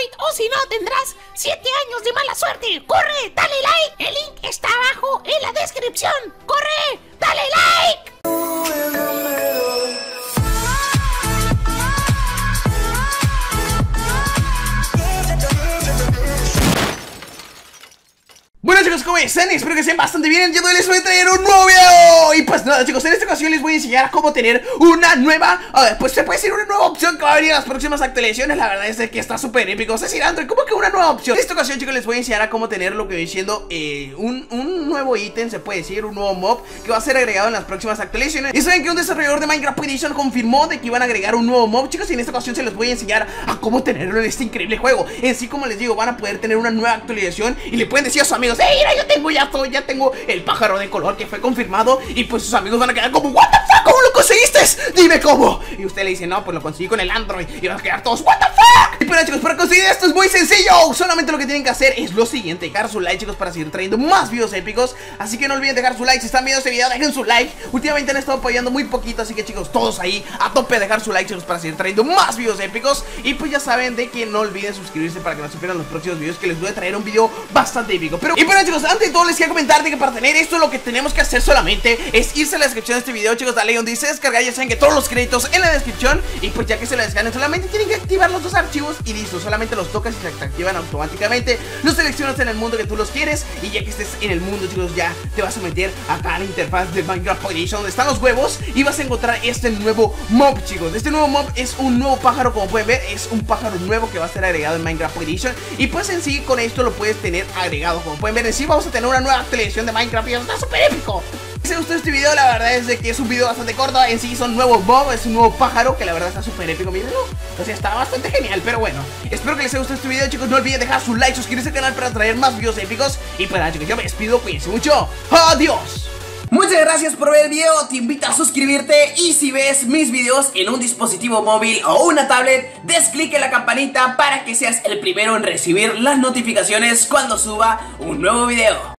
Android, o si no tendrás 7 años de mala suerte. ¡Corre! ¡Dale like! El link está abajo en la descripción. ¡Corre! ¡Dale like! Bueno chicos, ¿cómo están? Espero que estén bastante bien. Yo les voy a traer un nuevo video. Y pues nada chicos, en esta ocasión les voy a enseñar cómo tener una nueva, pues se puede decir una nueva opción que va a venir en las próximas actualizaciones. La verdad es que está súper épico. Es decir, Android, ¿cómo que una nueva opción? En esta ocasión chicos les voy a enseñar a cómo tener lo que viene siendo un nuevo ítem, se puede decir, un nuevo mob que va a ser agregado en las próximas actualizaciones. Y saben que un desarrollador de Minecraft Edition confirmó de que iban a agregar un nuevo mob, chicos. Y en esta ocasión se les voy a enseñar a cómo tenerlo en este increíble juego. En sí, como les digo, van a poder tener una nueva actualización y le pueden decir a sus amigos: ¡hey, mira, ya tengo el pájaro de color que fue confirmado! Y pues sus amigos van a quedar como: ¿what the fuck? ¿Cómo lo conseguiste? Dime cómo. Y usted le dice: no, pues lo conseguí con el Android. Y van a quedar todos: ¿what the fuck? Y pero chicos, para conseguir esto es muy sencillo. Solamente lo que tienen que hacer es lo siguiente: dejar su like, chicos, para seguir trayendo más videos épicos. Así que no olviden dejar su like. Si están viendo este video, dejen su like. Últimamente han estado apoyando muy poquito, así que chicos, todos ahí a tope a dejar su like, chicos, para seguir trayendo más videos épicos. Y pues ya saben de que no olviden suscribirse para que no se pierdan los próximos videos, que les voy a traer un video bastante épico. Y bueno chicos, antes de todo les quiero comentar de que para tener esto lo que tenemos que hacer solamente es irse a la descripción de este video, chicos, dale donde dice descargar. Ya saben que todos los créditos en la descripción. Y pues ya que se la descargan, solamente tienen que activar los dos archivos y listo. Solamente los tocas y se activan automáticamente. Los seleccionas en el mundo que tú los quieres. Y ya que estés en el mundo, chicos, ya te vas a meter acá a la interfaz de Minecraft Edition, donde están los huevos, y vas a encontrar este nuevo mob, chicos. Este nuevo mob es un nuevo pájaro, como pueden ver. Es un pájaro nuevo que va a ser agregado en Minecraft Edition. Y pues en sí con esto lo puedes tener agregado. Como pueden ver, en sí vamos a tener una nueva actualización de Minecraft y está súper épico. Si les gustó este video, la verdad es de que es un video bastante corto. En sí son nuevos mob, es un nuevo pájaro que la verdad está súper épico, mírenlo. O sea, está bastante genial, pero bueno, espero que les haya gustado este video, chicos. No olviden dejar su like, suscribirse al canal para traer más videos épicos. Y pues nada chicos, yo me despido, cuídense mucho. ¡Adiós! Muchas gracias por ver el video, te invito a suscribirte y si ves mis videos en un dispositivo móvil o una tablet, des clic en la campanita para que seas el primero en recibir las notificaciones cuando suba un nuevo video.